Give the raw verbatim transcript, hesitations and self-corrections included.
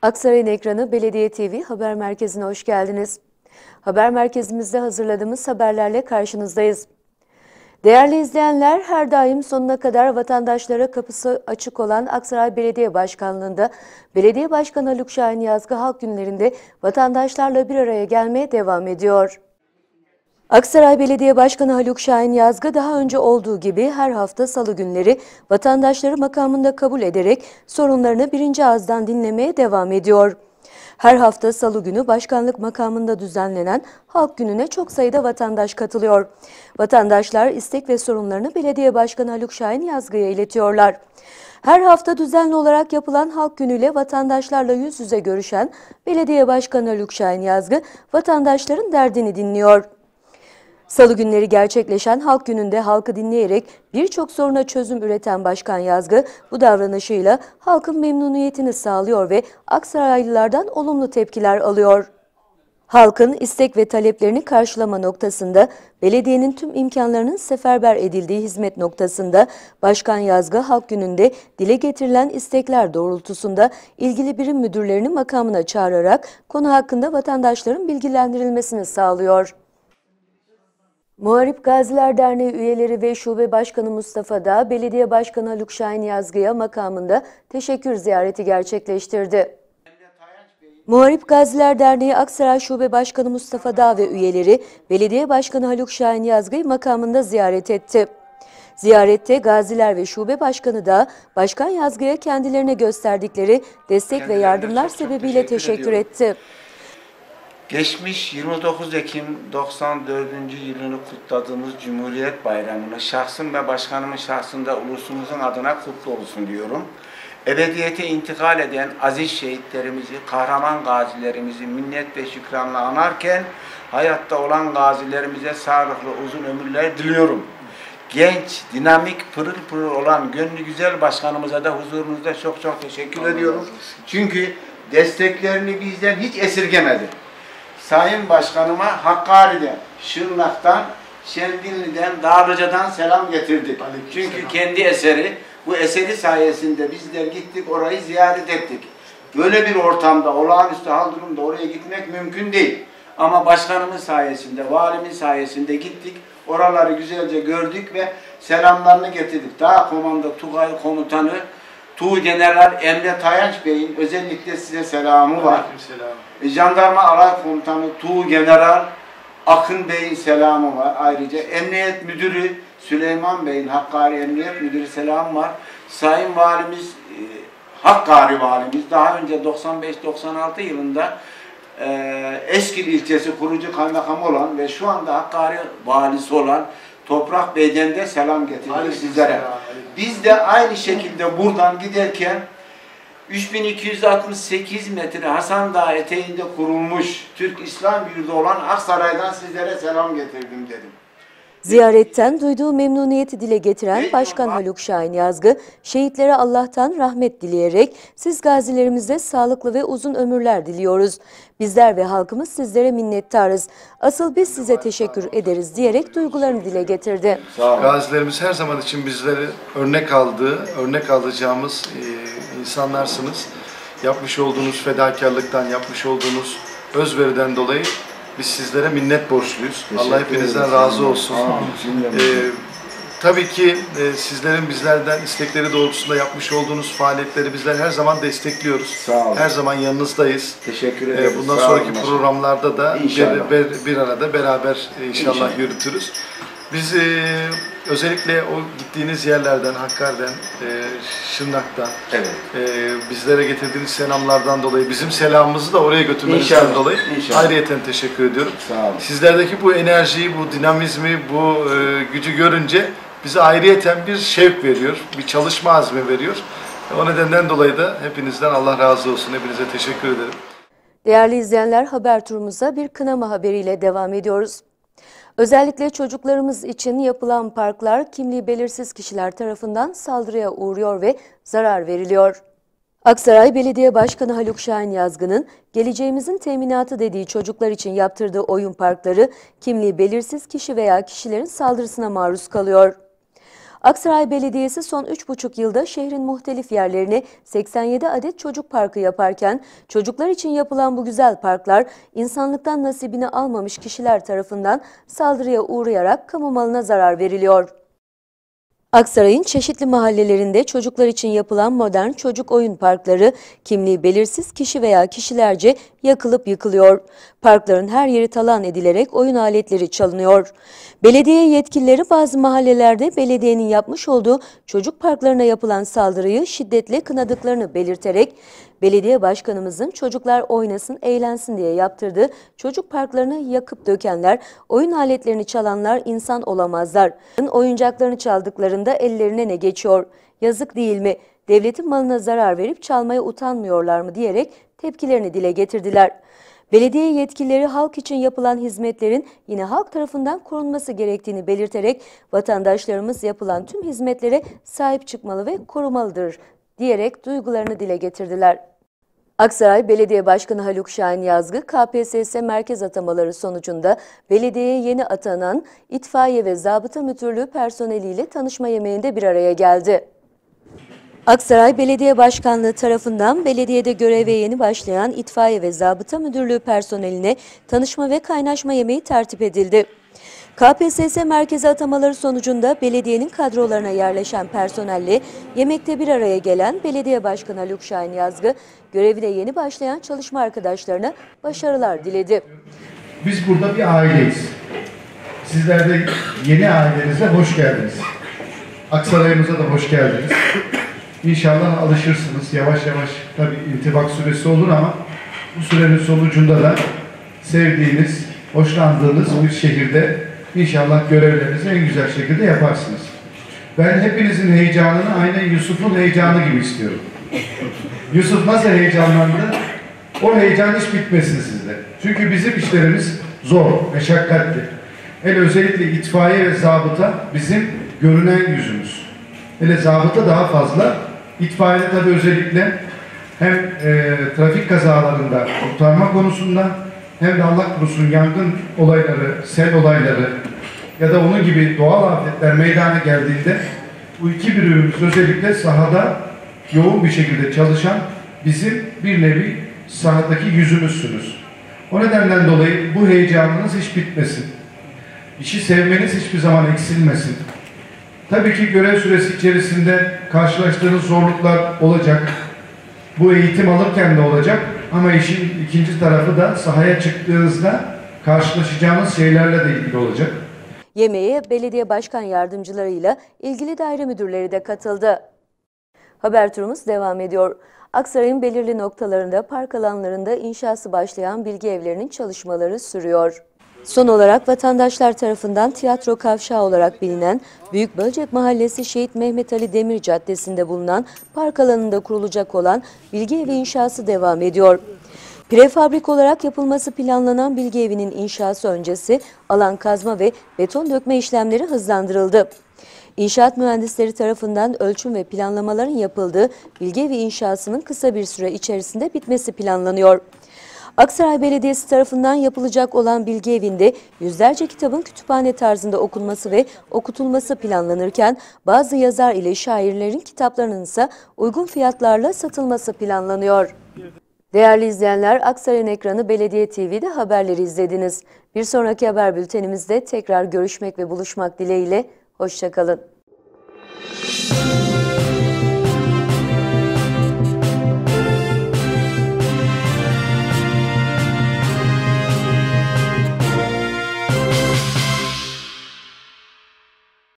Aksaray'ın ekranı Belediye T V Haber Merkezi'ne hoş geldiniz. Haber merkezimizde hazırladığımız haberlerle karşınızdayız. Değerli izleyenler, her daim sonuna kadar vatandaşlara kapısı açık olan Aksaray Belediye Başkanlığı'nda Belediye Başkanı Haluk Şahin Yazgı Halk Günlerinde vatandaşlarla bir araya gelmeye devam ediyor. Aksaray Belediye Başkanı Haluk Şahin Yazgı daha önce olduğu gibi her hafta salı günleri vatandaşları makamında kabul ederek sorunlarını birinci ağızdan dinlemeye devam ediyor. Her hafta salı günü başkanlık makamında düzenlenen Halk Günü'ne çok sayıda vatandaş katılıyor. Vatandaşlar istek ve sorunlarını Belediye Başkanı Haluk Şahin Yazgı'ya iletiyorlar. Her hafta düzenli olarak yapılan Halk Günü'yle vatandaşlarla yüz yüze görüşen Belediye Başkanı Haluk Şahin Yazgı vatandaşların derdini dinliyor. Salı günleri gerçekleşen Halk Günü'nde halkı dinleyerek birçok soruna çözüm üreten Başkan Yazgı bu davranışıyla halkın memnuniyetini sağlıyor ve Aksaraylılardan olumlu tepkiler alıyor. Halkın istek ve taleplerini karşılama noktasında belediyenin tüm imkanlarının seferber edildiği hizmet noktasında Başkan Yazgı Halk Günü'nde dile getirilen istekler doğrultusunda ilgili birim müdürlerini makamına çağırarak konu hakkında vatandaşların bilgilendirilmesini sağlıyor. Muharip Gaziler Derneği üyeleri ve Şube Başkanı Mustafa Dağ, Belediye Başkanı Haluk Şahin Yazgı'ya makamında teşekkür ziyareti gerçekleştirdi. Muharip Gaziler Derneği Aksaray Şube Başkanı Mustafa Dağ ve üyeleri Belediye Başkanı Haluk Şahin Yazgı'yı makamında ziyaret etti. Ziyarette Gaziler ve Şube Başkanı da Başkan Yazgı'ya kendilerine gösterdikleri destek ve yardımlar çok sebebiyle çok teşekkür, teşekkür etti. Geçmiş yirmi dokuz Ekim doksan dördüncü yılını kutladığımız Cumhuriyet Bayramı'nı şahsım ve başkanımın şahsında ulusumuzun adına kutlu olsun diyorum. Ebediyete intikal eden aziz şehitlerimizi, kahraman gazilerimizi minnet ve şükranla anarken hayatta olan gazilerimize sağlıklı uzun ömürler diliyorum. Genç, dinamik, pırıl pırıl olan gönlü güzel başkanımıza da huzurunuzda çok çok teşekkür ediyorum. Çünkü desteklerini bizden hiç esirgemedi. Sayın Başkanıma Hakkari'den, Şırnak'tan, Şendinli'den, Dağlıca'dan selam getirdik. Çünkü kendi eseri, bu eseri sayesinde bizler gittik, orayı ziyaret ettik. Böyle bir ortamda, olağanüstü hal durumda oraya gitmek mümkün değil. Ama başkanımın sayesinde, valimin sayesinde gittik, oraları güzelce gördük ve selamlarını getirdik. Dağ Komando Tugay Komutanı, Tuğgeneral Emre Tayanç Bey'in özellikle size selamı var. E, Jandarma Alay Komutanı Tuğgeneral Akın Bey'in selamı var. Ayrıca Emniyet Müdürü Süleyman Bey'in, Hakkari Emniyet Müdürü selamı var. Sayın Valimiz, e, Hakkari Valimiz daha önce doksan beş doksan altı yılında e, Eskil ilçesi kurucu kaymakam olan ve şu anda Hakkari valisi olan Toprak Bey'den de selam getirdik sizlere. Biz de aynı şekilde buradan giderken üç bin iki yüz altmış sekiz metre Hasan Dağı eteğinde kurulmuş Türk İslam Yurdu olan Aksaray'dan sizlere selam getirdim dedim. Ziyaretten duyduğu memnuniyeti dile getiren Başkan Haluk Şahin Yazgı, şehitlere Allah'tan rahmet dileyerek siz gazilerimize sağlıklı ve uzun ömürler diliyoruz. Bizler ve halkımız sizlere minnettarız. Asıl biz size teşekkür ederiz diyerek duygularını dile getirdi. Gazilerimiz her zaman için bizleri örnek aldığı, örnek alacağımız e, insanlarsınız. Yapmış olduğunuz fedakarlıktan, yapmış olduğunuz özveriden dolayı biz sizlere minnet borçluyuz. Teşekkür Allah hepinizden ederim. Razı olsun. Ee, tabii ki e, sizlerin bizlerden istekleri doğrultusunda yapmış olduğunuz faaliyetleri bizler her zaman destekliyoruz. Sağ olun. Her zaman yanınızdayız. Teşekkür ederiz. Ee, bundan Sağ sonraki olun. programlarda da bir, bir, bir arada beraber inşallah, inşallah yürütürüz. Biz e, özellikle o gittiğiniz yerlerden, Hakkari'den, e, Şırnak'tan, evet. e, bizlere getirdiğiniz selamlardan dolayı, bizim selamımızı da oraya götürmenizden dolayı ayrıyeten teşekkür ediyorum. Sağ olun. Sizlerdeki bu enerjiyi, bu dinamizmi, bu e, gücü görünce bize ayrıyeten bir şevk veriyor, bir çalışma azmi veriyor. O nedenden dolayı da hepinizden Allah razı olsun, hepinize teşekkür ederim. Değerli izleyenler, haber turumuza bir kınama haberiyle devam ediyoruz. Özellikle çocuklarımız için yapılan parklar kimliği belirsiz kişiler tarafından saldırıya uğruyor ve zarar veriliyor. Aksaray Belediye Başkanı Haluk Şahin Yazgı'nın geleceğimizin teminatı dediği çocuklar için yaptırdığı oyun parkları kimliği belirsiz kişi veya kişilerin saldırısına maruz kalıyor. Aksaray Belediyesi son üç buçuk yılda şehrin muhtelif yerlerine seksen yedi adet çocuk parkı yaparken çocuklar için yapılan bu güzel parklar insanlıktan nasibini almamış kişiler tarafından saldırıya uğrayarak kamu malına zarar veriliyor. Aksaray'ın çeşitli mahallelerinde çocuklar için yapılan modern çocuk oyun parkları kimliği belirsiz kişi veya kişilerce yakılıp yıkılıyor. Parkların her yeri talan edilerek oyun aletleri çalınıyor. Belediye yetkilileri bazı mahallelerde belediyenin yapmış olduğu çocuk parklarına yapılan saldırıyı şiddetle kınadıklarını belirterek belediye başkanımızın çocuklar oynasın, eğlensin diye yaptırdığı çocuk parklarını yakıp dökenler, oyun aletlerini çalanlar insan olamazlar. Oyuncaklarını çaldıklarında ellerine ne geçiyor? Yazık değil mi? Devletin malına zarar verip çalmaya utanmıyorlar mı diyerek tepkilerini dile getirdiler. Belediye yetkilileri halk için yapılan hizmetlerin yine halk tarafından korunması gerektiğini belirterek vatandaşlarımız yapılan tüm hizmetlere sahip çıkmalı ve korumalıdır diyerek duygularını dile getirdiler. Aksaray Belediye Başkanı Haluk Şahin Yazgı, K P S S merkez atamaları sonucunda belediyeye yeni atanan itfaiye ve zabıta müdürlüğü personeliyle tanışma yemeğinde bir araya geldi. Aksaray Belediye Başkanlığı tarafından belediyede göreve yeni başlayan itfaiye ve zabıta müdürlüğü personeline tanışma ve kaynaşma yemeği tertip edildi. K P S S merkezi atamaları sonucunda belediyenin kadrolarına yerleşen personelle yemekte bir araya gelen Belediye Başkanı Haluk Şahin Yazgı, görevine yeni başlayan çalışma arkadaşlarına başarılar diledi. Biz burada bir aileyiz. Sizler de yeni ailenize hoş geldiniz. Aksaray'ımıza da hoş geldiniz. İnşallah alışırsınız. Yavaş yavaş tabii intibak süresi olur ama bu sürenin sonucunda da sevdiğiniz, hoşlandığınız bir şehirde İnşallah görevlerinizi en güzel şekilde yaparsınız. Ben hepinizin heyecanını aynen Yusuf'un heyecanı gibi istiyorum. Yusuf nasıl heyecanlandı? O heyecan hiç bitmesin sizde. Çünkü bizim işlerimiz zor, meşakkatli. Hele özellikle itfaiye ve zabıta bizim görünen yüzümüz. Hele zabıta daha fazla. İtfaiye tabii özellikle hem e, trafik kazalarında kurtarma konusunda hem de Allah korusun yangın olayları, sel olayları ya da onun gibi doğal afetler meydana geldiğinde bu iki birimimiz özellikle sahada yoğun bir şekilde çalışan bizim bir nevi sahadaki yüzümüzsünüz. O nedenden dolayı bu heyecanınız hiç bitmesin. İşi sevmeniz hiçbir zaman eksilmesin. Tabii ki görev süresi içerisinde karşılaştığınız zorluklar olacak. Bu eğitim alırken de olacak. Ama işin ikinci tarafı da sahaya çıktığınızda karşılaşacağınız şeylerle de ilgili olacak. Yemeğe belediye başkan yardımcılarıyla ilgili daire müdürleri de katıldı. Haber turumuz devam ediyor. Aksaray'ın belirli noktalarında park alanlarında inşası başlayan bilgi evlerinin çalışmaları sürüyor. Son olarak vatandaşlar tarafından tiyatro kavşağı olarak bilinen Büyükbölcek Mahallesi Şehit Mehmet Ali Demir Caddesi'nde bulunan park alanında kurulacak olan bilgi evi inşası devam ediyor. Prefabrik olarak yapılması planlanan bilgi evinin inşası öncesi alan kazma ve beton dökme işlemleri hızlandırıldı. İnşaat mühendisleri tarafından ölçüm ve planlamaların yapıldığı bilgi evi inşasının kısa bir süre içerisinde bitmesi planlanıyor. Aksaray Belediyesi tarafından yapılacak olan bilgi evinde yüzlerce kitabın kütüphane tarzında okunması ve okutulması planlanırken bazı yazar ile şairlerin kitaplarının ise uygun fiyatlarla satılması planlanıyor. Değerli izleyenler, Aksaray'ın ekranı Belediye T V'de haberleri izlediniz. Bir sonraki haber bültenimizde tekrar görüşmek ve buluşmak dileğiyle, hoşça kalın.